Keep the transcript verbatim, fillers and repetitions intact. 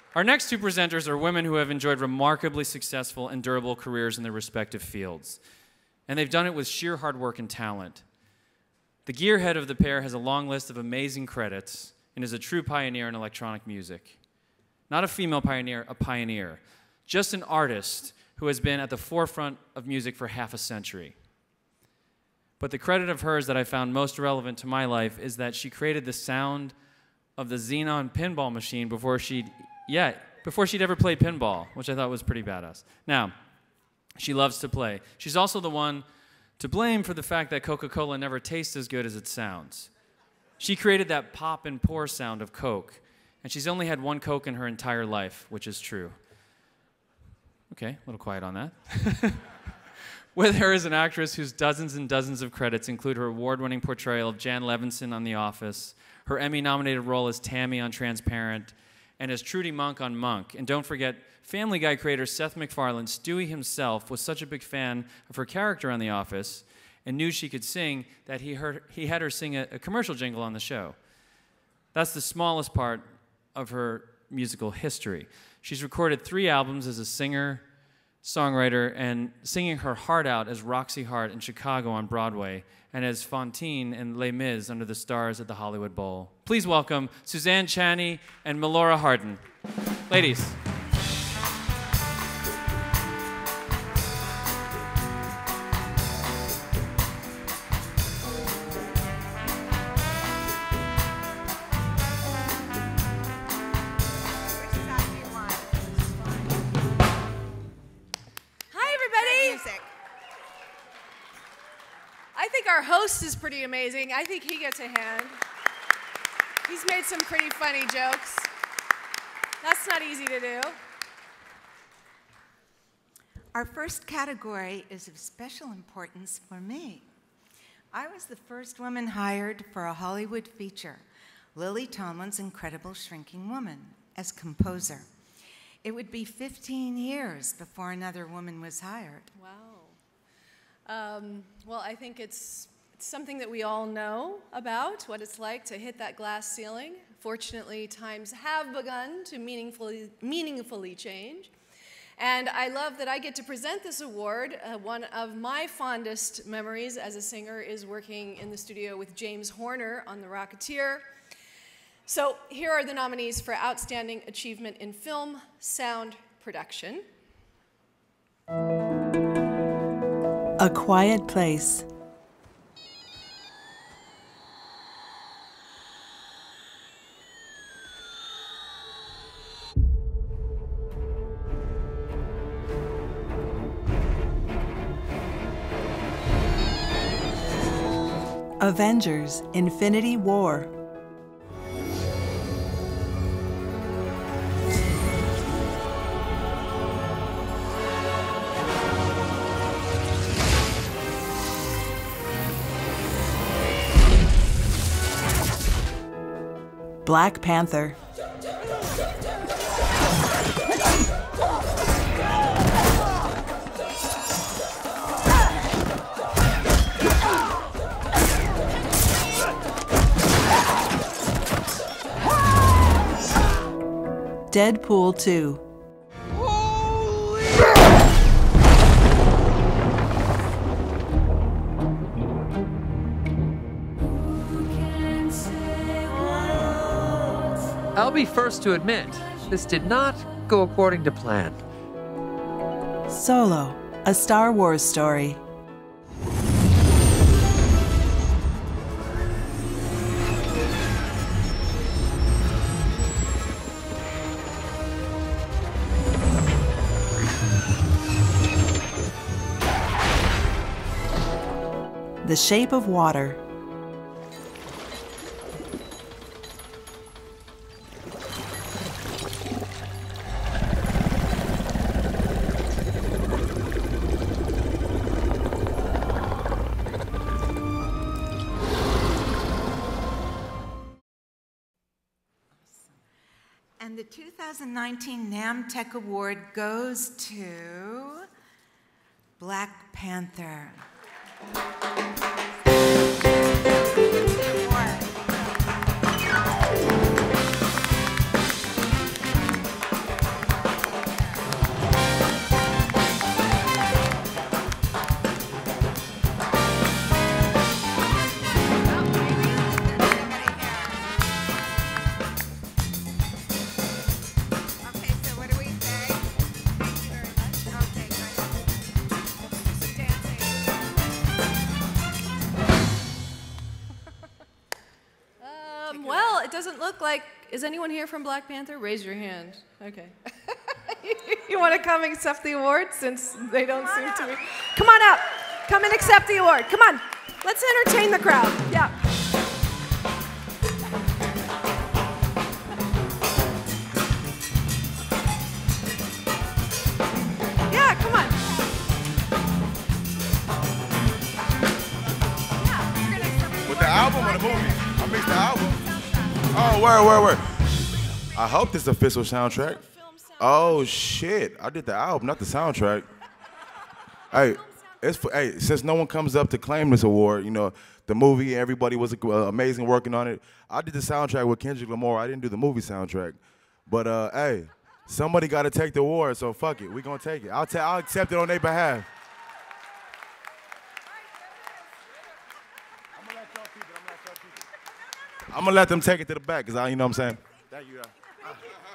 Our next two presenters are women who have enjoyed remarkably successful and durable careers in their respective fields. And they've done it with sheer hard work and talent. The gearhead of the pair has a long list of amazing credits and is a true pioneer in electronic music. Not a female pioneer, a pioneer. Just an artist who has been at the forefront of music for half a century. But the credit of hers that I found most relevant to my life is that she created the sound of the Xenon pinball machine before she'd, yeah, before she'd ever played pinball, which I thought was pretty badass. Now, she loves to play. She's also the one to blame for the fact that Coca-Cola never tastes as good as it sounds. She created that pop and pour sound of Coke, and she's only had one Coke in her entire life, which is true. Okay, a little quiet on that. With her is an actress whose dozens and dozens of credits include her award-winning portrayal of Jan Levinson on The Office, her Emmy-nominated role as Tammy on Transparent, and as Trudy Monk on Monk. And don't forget, Family Guy creator Seth MacFarlane, Stewie himself, was such a big fan of her character on The Office and knew she could sing that he, heard, he had her sing a, a commercial jingle on the show. That's the smallest part of her musical history. She's recorded three albums as a singer, songwriter, and singing her heart out as Roxy Hart in Chicago on Broadway and as Fantine in Les Mis under the stars at the Hollywood Bowl. Please welcome Suzanne, Ciani, and Melora Hardin. Ladies. Our host is pretty amazing. I think he gets a hand. He's made some pretty funny jokes. That's not easy to do. Our first category is of special importance for me. I was the first woman hired for a Hollywood feature, Lily Tomlin's Incredible Shrinking Woman, as composer. It would be fifteen years before another woman was hired. Wow. Um, well, I think it's, it's something that we all know about, what it's like to hit that glass ceiling. Fortunately, times have begun to meaningfully, meaningfully change. And I love that I get to present this award. Uh, one of my fondest memories as a singer is working in the studio with James Horner on The Rocketeer. So here are the nominees for Outstanding Achievement in Film Sound Production. A Quiet Place. Avengers: Infinity War. Black Panther. Deadpool two. I'll be first to admit, this did not go according to plan. Solo, a Star Wars story. The Shape of Water. And the two thousand nineteen NAMM TEC Award goes to Black Panther. look like, is anyone here from Black Panther? Raise your hand. Okay. You want to come accept the award since they don't seem up. to be? Come on up. Come and accept the award. Come on. Let's entertain the crowd. Yeah. Yeah, come on. Yeah, you're gonna accept With the album or the movie? I mixed the album. Oh, word, word, word. I hope this is official soundtrack. Oh shit! I did the album, not the soundtrack. Hey, it's for, hey. Since no one comes up to claim this award, you know, the movie, everybody was uh, amazing working on it. I did the soundtrack with Kendrick Lamar. I didn't do the movie soundtrack, but uh, hey, somebody got to take the award, so fuck it, we gonna take it. I'll ta I'll accept it on their behalf. I'm gonna let y'all keep it. I'm gonna let y'all keep it. I'm gonna let them take it to the back, cause I, you know what I'm saying. Thank you. Uh.